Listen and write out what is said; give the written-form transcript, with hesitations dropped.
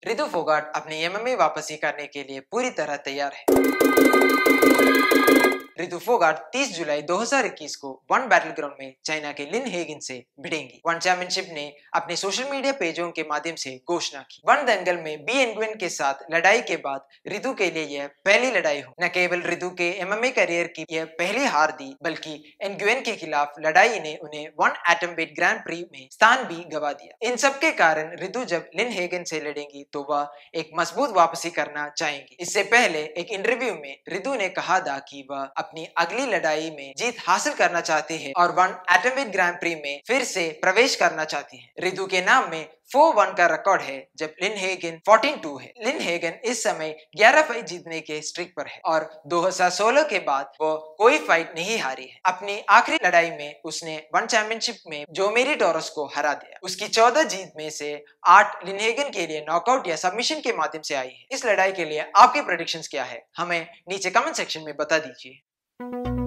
रितु फोगाट अपनी एमएमए वापसी करने के लिए पूरी तरह तैयार है। रितु फोगाट 30 जुलाई 2021 को वन बैटल ग्राउंड में चाइना के लिन हेगिन से भिड़ेंगी। वन चैंपियनशिप ने अपने सोशल मीडिया पेजों के माध्यम से घोषणा की। वन दंगल में बी एंगुइन के साथ लड़ाई के बाद रितु के लिए यह पहली लड़ाई हो। न केवल रितु के एमएमए करियर की यह पहली हार दी, बल्कि एंगुइन के खिलाफ लड़ाई ने उन्हें one atomweight grand prix में स्थान भी गवा दिया। इन सब के कारण रितु जब लिन हेगिन से लड़ेंगी तो वह एक मजबूत वापसी करना चाहेंगी। इससे पहले एक इंटरव्यू में रितु ने कहा था कि वह अपनी अगली लड़ाई में जीत हासिल करना चाहती है और one atomweight grand prix में फिर से प्रवेश करना चाहती है। रितु के नाम में 4-1 का रिकॉर्ड है, जब लिन हेगिन 14-2 है। लिन हेगिन इस समय 11 फाइट जीतने के स्ट्रिक पर है और 2016 के बाद वो कोई फाइट नहीं हारी है। अपनी आखिरी लड़ाई में उसने वन चैंपियनशिप में जोमेरी टोरस को हरा दिया। उसकी 14 जीत में से 8 लिन हेगिन के लिए नॉकआउट या सबमिशन के माध्यम से आई है। इस लड़ाई के लिए आपके प्रेडिक्शंस क्या है, हमें नीचे कमेंट सेक्शन में बता दीजिए।